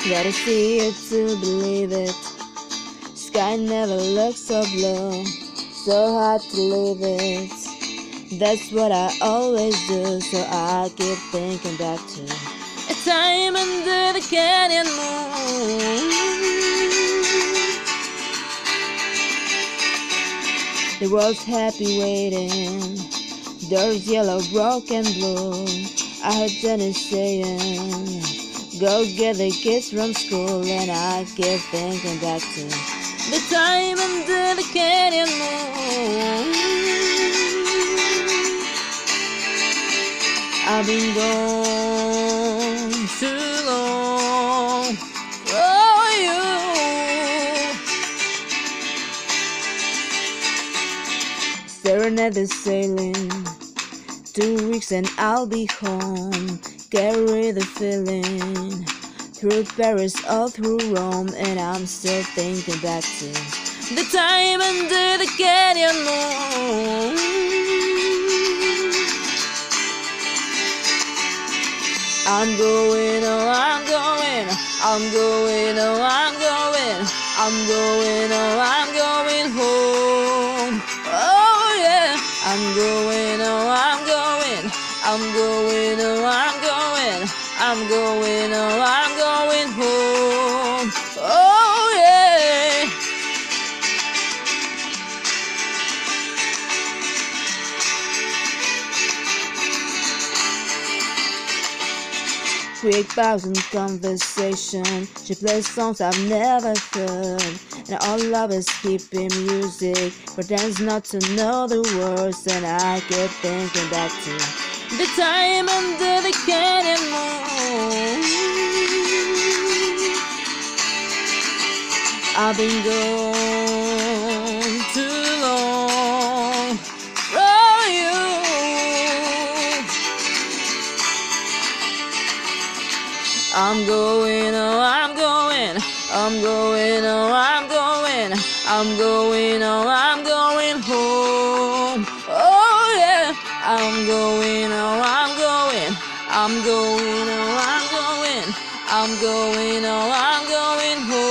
Gotta see it to believe it. Sky never looks so blue, so hard to leave it. That's what I always do, so I keep thinking back to a time under the canyon moon. The world's happy waiting, doors yellow, broken blue. I heard Dennis saying, go get the kids from school, and I keep thinking back to the time under the canyon moon. I've been gone too long for you. Staring at the sailing, 2 weeks and I'll be home. Carry the feeling through Paris, all through Rome, and I'm still thinking back to the time under the canyon moon. I'm going, oh, I'm going, I'm going, oh, I'm going, I'm going, oh, I'm going home. Oh yeah, I'm going, oh, I'm going, I'm going, oh, I'm going, I'm going, oh, I'm going home. Oh yeah. Quick pause in conversation. She plays songs I've never heard, and all love is hippie music. Pretends not to know the words, and I keep thinking back to the time under the canyon moon. I've been gone too long from you. I'm going, oh, I'm going, I'm going, oh, I'm going, I'm going, oh, I'm going home. Oh yeah, I'm going, oh, I'm going, I'm going, oh, I'm going, I'm going, oh, I'm going home.